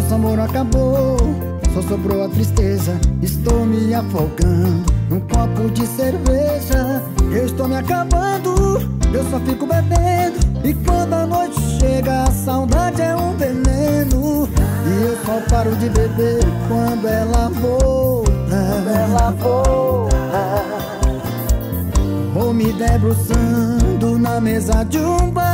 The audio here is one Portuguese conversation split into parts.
Nosso amor acabou, só sobrou a tristeza. Estou me afogando num copo de cerveja. Eu estou me acabando, eu só fico bebendo. E quando a noite chega, a saudade é um veneno. E eu só paro de beber quando ela volta. Vou me debruçando na mesa de um bar.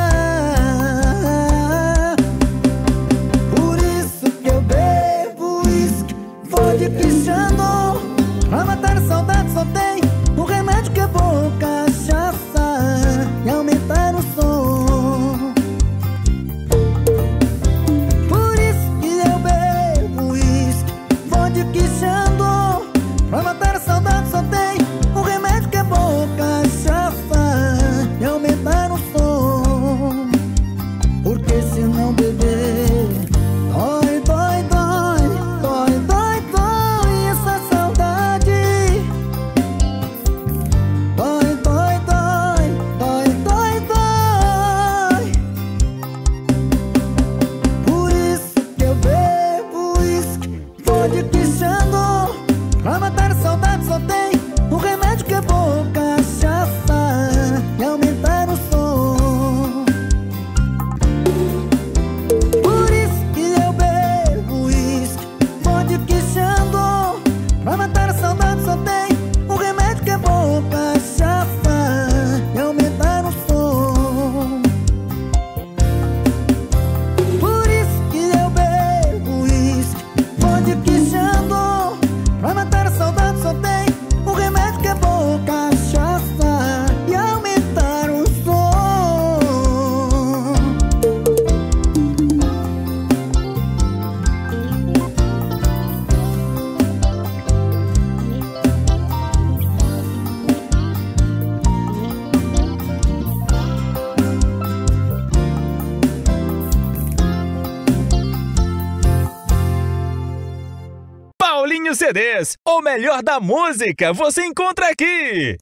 Por isso que eu bebo uísque, vodka e Xandão. Pra matar a saudade só tem um remédio que é bom, cachaça e aumentar o som. Por isso que eu bebo uísque, vodka e Xandão. Pra matar a saudade só tem um remédio que é bom, cachaça e aumentar o som. Porque se não beber, dói, dói, dói, dói, dói, dói essa saudade. Dói, dói, dói, dói, dói, dói. Por isso que eu bebo uísque, vodka e Xandão. Pra matar a saudade só tem um remédio que é bom, cachaça e aumentar o som. Por isso que eu bebo uísque, vodka e Xandão. Pra matar a saudade só tem um remédio que é bom, cachaça e aumentar o som. Por isso que eu bebo uísque, vodka e Xandão. Pra matar a saudade só tem um remédio que é bom, cachaça e aumentar o som. Paulinho CDs, o melhor da música você encontra aqui.